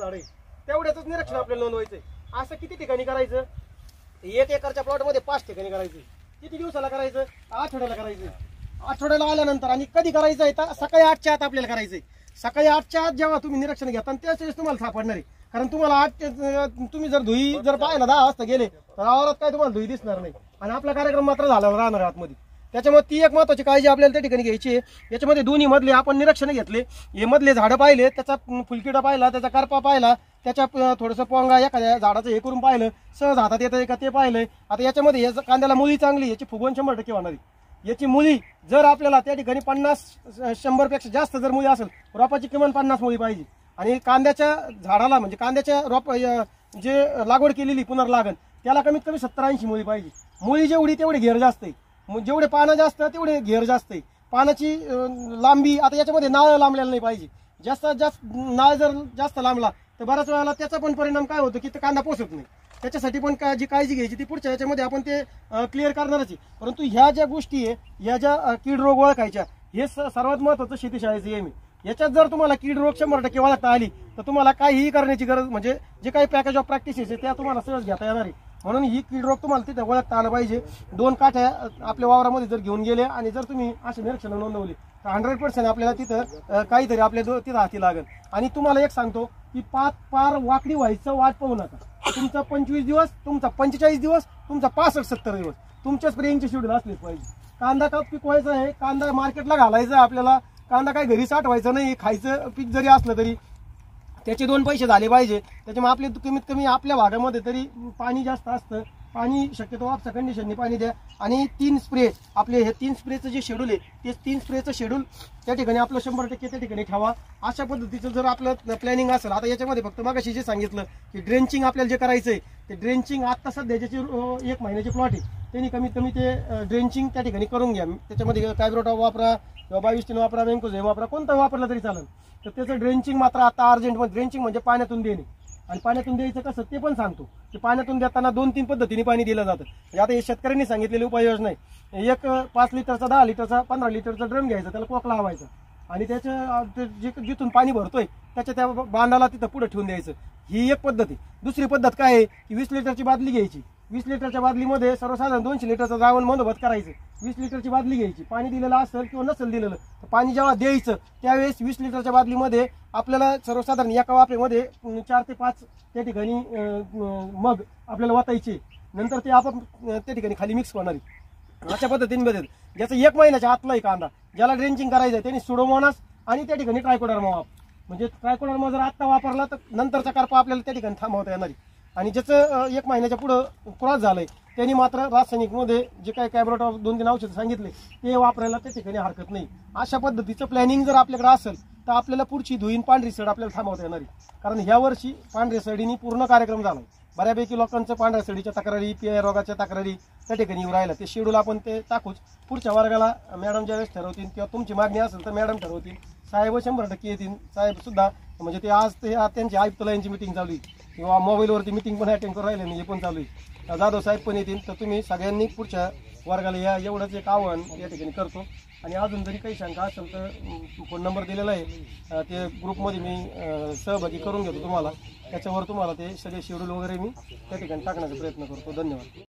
झाड आहे तेवढ्याच निरीक्षण आपल्याला नोंदवायचंय. असं किती ठिकाणी करायचं? 1 एकरच्या प्लॉटमध्ये 5 ठिकाणी करायचं. किती दिवसाला करायचं? आठवड्याला करायचं. आठवड्याला आल्यानंतर आणि कधी करायचं आहे तर सकाळी 8च्या आत आपल्याला करायचंय. सकाळी 8च्या आत जेव्हा तुम्ही निरीक्षण घेता त्याच वेळेस तुम्हाला सापडणार आहे. कारण तुम्हाला तुम्ही जर धुई जर पाहायला 10 वाजता गेले तर आवारात काय तुम्हाला धुई दिसणार नाही आणि आपला कार्यक्रम मात्र झाला राहणार आतमध्ये. त्याच्यामुळे ती एक महत्वाची काळजी आपल्याला त्या ठिकाणी घ्यायची आहे. याच्यामध्ये दोन्ही मधले आपण निरीक्षण घेतले. हे मधले झाडं पाहिले, त्याचा फुलकिडा पाहिला, त्याचा करपा पाहिला, त्याच्या थोडंसं पोंगा एखाद्या झाडाचं हे करून पाहिलं, सहज हातात येतं का ते पाहिलंय. आता याच्यामध्ये याचं कांद्याला मुळी चांगली, याची फुगवण 100% होणार आहे. याची मुळी जर आपल्याला त्या ठिकाणी 50-100 पेक्षा जास्त जर मुळी असेल रोपाची किमान 50 मुळी पाहिजे. आणि कांद्याच्या झाडाला म्हणजे कांद्याच्या रोप जे लागवड केलेली पुनर्लागण त्याला कमीत कमी 70-80 मुळी पाहिजे. मुळी जेवढी तेवढी घेर जास्त आहे. जेवढे पानं जास्त तेवढे घेर जास्त आहे. पानाची लांबी आता याच्यामध्ये नाळ लांबलेला नाही पाहिजे. जास्तीत जास्त नाळ जर जास्त लांबला तर बऱ्याच वेळेला त्याचा पण परिणाम काय होतो की कांदा पोसत नाही. त्याच्यासाठी पण जी काळजी घ्यायची ती पुढच्या याच्यामध्ये आपण ते क्लिअर करणारच आहे. परंतु ह्या ज्या गोष्टी आहे ह्या ज्या कीड रोग ओळखायच्या हे सर्वात महत्वाचं शेतीशाळेचं एम आहे. याच्यात जर तुम्हाला कीड रोग 100% ओळखता आली तर तुम्हाला काहीही करण्याची गरज म्हणजे जे काही पॅकेज ऑफ प्रॅक्टिसेस आहे त्या तुम्हाला सहज घेता येणार आहे. म्हणून ही कीड रोग तुम्हाला तिथे ओळखता आलं पाहिजे. 2 काठ्या आपल्या वावरामध्ये जर घेऊन गेले आणि जर तुम्ही असे निरीक्षण नोंदवले तर 100% आपल्याला तिथं काहीतरी आपल्या तिथं हाती लागेल. आणि तुम्हाला एक सांगतो की पार वाकडी व्हायचं वाट पाहू नका. तुमचा 25 दिवस, तुमचा 45 दिवस, तुमचा 65-70 दिवस तुमच्या स्प्रेइंगचे शेड्यूल असलेच पाहिजे. कांदा का पिकवायचा आहे, कांदा मार्केटला घालायचा आपल्याला, कांदा काही घरी साठवायचं नाही. खायचं पीक जरी असलं तरी त्याचे 2 पैसे झाले पाहिजे. त्याच्यामुळे आपले कमीत कमी आपल्या भागामध्ये तरी पाणी जास्त असतं. पाणी शक्यतो आपच्या कंडिशनने पाणी द्या. आणि 3 स्प्रे आपले हे 3 स्प्रेचं जे शेड्यूल आहे ते 3 स्प्रेचं शेड्यूल त्या ठिकाणी आपलं 100% त्या ठिकाणी ठेवा. अशा पद्धतीचं जर आपलं प्लॅनिंग असेल. आता याच्यामध्ये फक्त मागाशी जे सांगितलं की ड्रेंचिंग आपल्याला जे करायचंय ते ड्रेंचिंग आता सध्या ज्याचे 1 महिन्याचे प्लॉट आहे त्यांनी कमीत कमी ते ड्रेंचिंग त्या ठिकाणी करून घ्या. त्याच्यामध्ये कायब्रोटॉप वापरा किंवा 22 वापरा, मेन्कोझेब वापरा, कोणता वापरला तरी चालेल. तर त्याचं ड्रेंचिंग मात्र आता अर्जंटमध्ये ड्रेंचिंग म्हणजे पाण्यातून देणे. आणि पाण्यातून द्यायचं कसं ते पण सांगतो की पाण्यातून देताना 2-3 पद्धतीने पाणी दिलं जातं. म्हणजे आता हे शेतकऱ्यांनी सांगितलेली उपाययोजना आहे. एक 5 लिटरचा, 10 लिटरचा, 15 लिटरचा ड्रम घ्यायचा, त्याला कोकला लावायचा आणि त्याच्या जिथून पाणी भरतोय त्याच्या त्या बांधाला तिथं पुढे ठेवून द्यायचं. ही एक पद्धत आहे. दुसरी पद्धत काय आहे की 20 लिटरची बादली घ्यायची. 20 लिटरच्या बादलीमध्ये सर्वसाधारण 200 लिटरचं द्रावण बंदोबस्त करायचं. 20 लिटरची बादली घ्यायची. पाणी दिलेलं असेल किंवा नसेल दिलेलं तर पाणी जेव्हा द्यायचं त्यावेळेस 20 लिटरच्या बादलीमध्ये आपल्याला सर्वसाधारण एका वाफेमध्ये 4 ते 5 त्या ठिकाणी मग आपल्याला वाटायचे. नंतर ते आपण त्या ठिकाणी खाली मिक्स होणार आहे. अशा पद्धतीने बदल ज्याचं 1 महिन्याच्या आतला आहे कांदा ज्याला ड्रेंचिंग करायचं आहे त्यांनी सुडोमोनास आणि त्या ठिकाणी ट्रायकोडर्मा म्हणजे ट्रायकोडर्मा जर आत्ता वापरला तर नंतरचा करपा आपल्याला त्या ठिकाणी थांबवता येणार आहे. आणि ज्याचं 1 महिन्याच्या पुढं क्रॉस झालंय त्यांनी मात्र रासायनिकमध्ये जे काही कायब्रोटॉप 2-3 औषध सांगितले ते वापरायला त्या ठिकाणी हरकत नाही. अशा पद्धतीचं प्लॅनिंग जर आपल्याकडे असेल तर आपल्याला पुढची धुईन पांढरी सड आपल्याला थांबवता येणार आहे. कारण ह्या वर्षी पांढऱ्या सडीने पूर्ण कार्यक्रम झाला. बऱ्यापैकी लोकांचं पांढऱ्या सडीच्या तक्रारी, PI रोगाच्या तक्रारी त्या ठिकाणी येऊ राहिला. ते शेड्यूल आपण ते टाकूच. पुढच्या वर्गाला मॅडम ज्यावेळेस ठरवतील किंवा तुमची मागणी असेल तर मॅडम ठरवतील. साहेब 100% येतील. साहेब सुद्धा म्हणजे ते आज ते त्यांची आयुक्तालयांची मिटिंग चालू आहे किंवा मोबाईलवरती मिटिंग पण अटेंड करून राहिले नाही हे पण चालू आहे. जाधव साहेब पण येतील. तर तुम्ही सगळ्यांनी पुढच्या वर्गाला या एवढंच एक आव्हान या ठिकाणी करतो. आणि अजून जरी काही शंका असेल तर फोन नंबर दिलेला आहे ते ग्रुपमध्ये मी सहभागी करून घेतो तुम्हाला. त्याच्यावर तुम्हाला ते सगळे शेड्यूल वगैरे मी त्या ठिकाणी टाकण्याचा प्रयत्न करतो. धन्यवाद.